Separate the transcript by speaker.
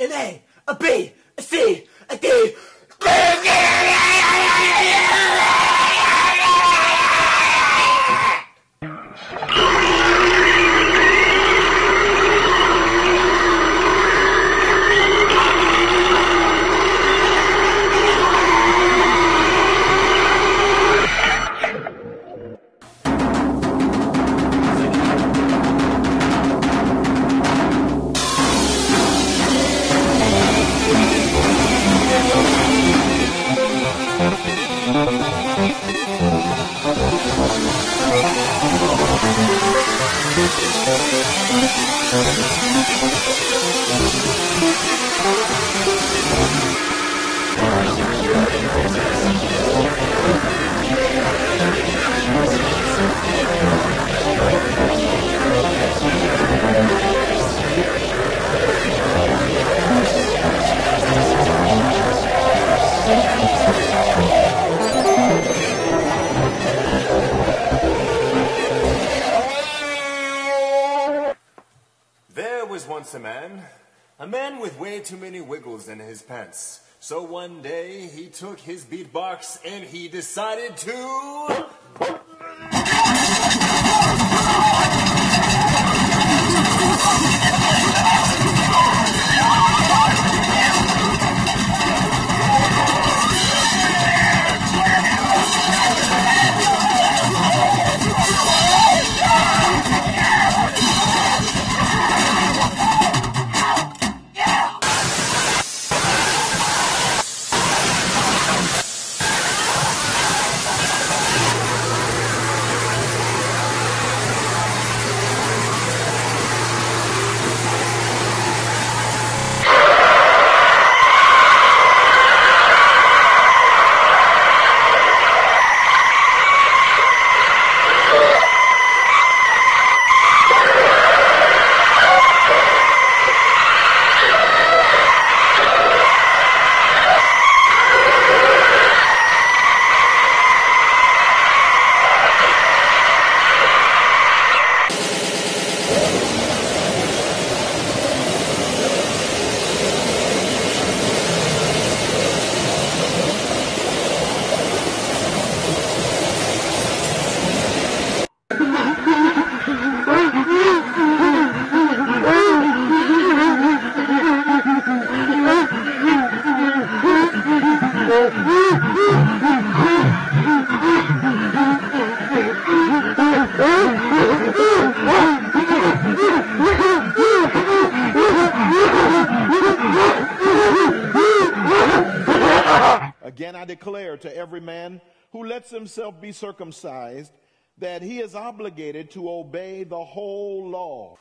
Speaker 1: an A, a B, a C, a D.
Speaker 2: There was once a man with way too many wiggles in his pants. So one day he took his beatbox and he decided to...
Speaker 3: Again, I declare to every man who lets himself be circumcised that he is obligated to obey the whole law.